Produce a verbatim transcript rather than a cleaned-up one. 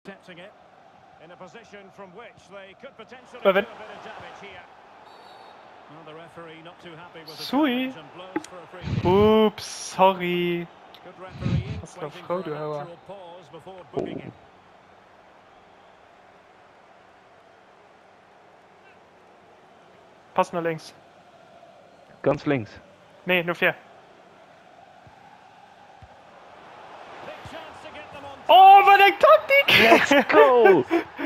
Attempting it in a position from which they could potentially But do a when- bit of damage here. Well, the referee not too happy with the Sui. challenge and blows for a free kick. Ups, sorry. Good refereeing, Was eine waiting Frau, for du a Hauer. natural pause before booking it. Pass nach links. Ganz links. Nee, nur vier. Big chance to get them on. Oh, wat een tactiek! Let's go!